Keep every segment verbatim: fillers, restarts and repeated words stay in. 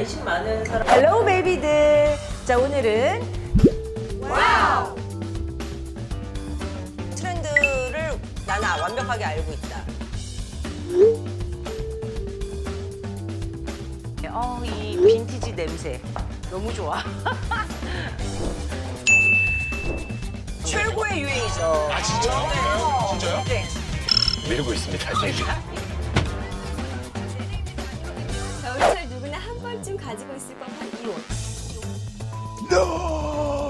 관심 많은 사람. 헬로 베이비들. 자, 오늘은 와우! 트렌드를 나는 완벽하게 알고 있다. 어, 이 빈티지 냄새 너무 좋아. 최고의 유행이죠. 아, 진짜요? 진짜요? 네. 밀고 있습니다, 지금. 겨울철 누구나 한 번쯤 가지고 있을 법한 이 옷. No!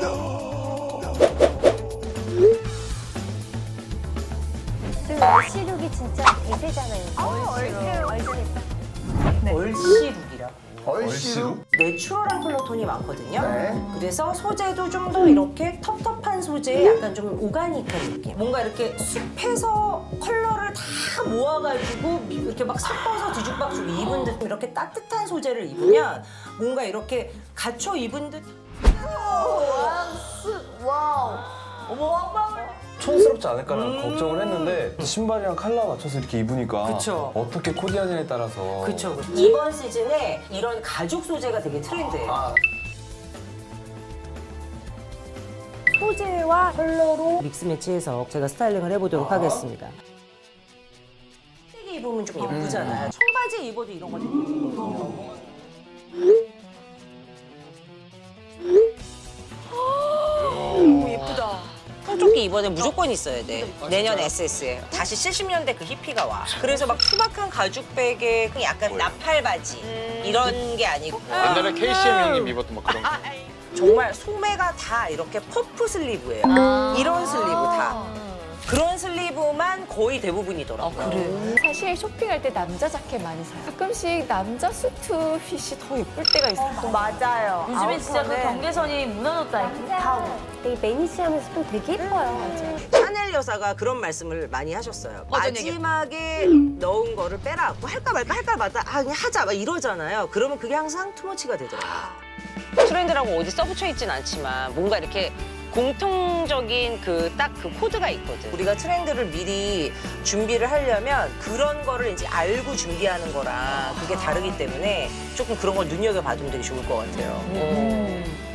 지금 얼씨룩이 진짜 대세잖아요. 어, 얼씨룩. 얼씨룩. 네. 얼씨룩이라. 얼씨룩? 내추럴한 컬러 톤이 많거든요. 네. 그래서 소재도 좀 더 이렇게 텁텁한 소재에 약간 좀 오가닉한 느낌. 뭔가 이렇게 숲에서 컬러를 다 모아가지고 이렇게 막 섞어서 뒤죽박죽 입은 듯 이렇게 따뜻한 소재를 입으면 뭔가 이렇게 갖춰 입은 듯. 와우. 어머, 왕방울. 촌스럽지 않을까라는 음 걱정을 했는데 신발이랑 컬러 맞춰서 이렇게 입으니까 그쵸. 어떻게 코디하느냐에 따라서 그쵸, 그쵸. 이번 시즌에 이런 가죽 소재가 되게 트렌드예요. 아. 소재와 컬러로 믹스 매치해서 제가 스타일링을 해보도록 아. 하겠습니다. 세게 입으면 좀 예쁘잖아요. 청바지에 입어도 이런 거 되게 예쁘거든요. 오, 예쁘다. 손조끼 이번에 무조건 있어야 돼. 내년 에스에스에. 다시 칠십 년대 그 히피가 와. 그래서 막 투박한 가죽백에 약간 나팔 바지 이런 게 아니고 옛날에 케이씨엠 형님 입었던 막 그런 거. 정말 소매가 다 이렇게 퍼프 슬리브예요. 이런 슬리브 다. 그런 슬리브만 거의 대부분이더라고요. 그래요? 사실 쇼핑할 때 남자 자켓 많이 사요. 가끔씩 남자 수트 핏이 더 예쁠 때가 있어요. 맞아요. 요즘에 진짜 그 경계선이 무너졌다니까. 되게 매니시하면서도 되게 예뻐요. 맞아요. 샤넬 여사가 그런 말씀을 많이 하셨어요. 마지막에 넣은 거를 빼라. 뭐 할까 말까 할까 말까 아 그냥 하자 막 이러잖아요. 그러면 그게 항상 투머치가 되더라고요. 트렌드라고 어디 써붙여 있진 않지만 뭔가 이렇게 공통적인 그 딱 그 코드가 있거든. 우리가 트렌드를 미리 준비를 하려면 그런 거를 이제 알고 준비하는 거랑 그게 다르기 때문에 조금 그런 걸 눈여겨봐두면 되게 좋을 것 같아요. 음.